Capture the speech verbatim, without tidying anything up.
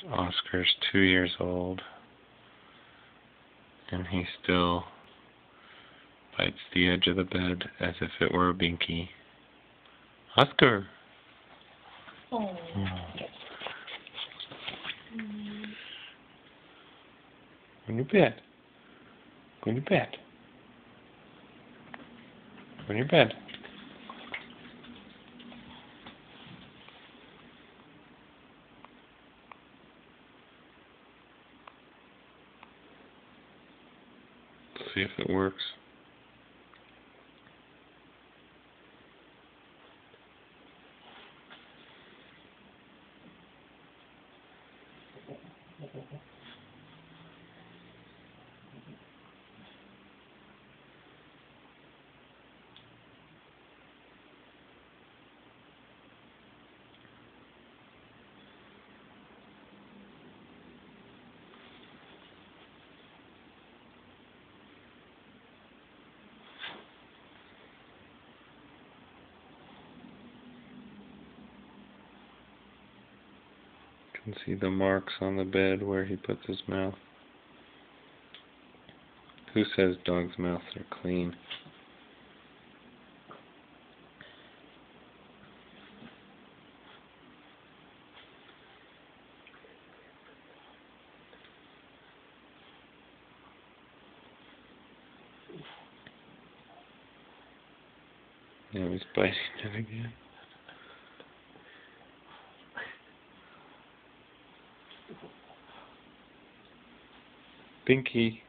Oscar's two years old, and he still bites the edge of the bed as if it were a binky. Oscar! Oh. Go in your bed. Go in your bed. Go in your bed. See if it works. You can see the marks on the bed where he puts his mouth. Who says dogs' mouths are clean? Now he's biting it again. Binky.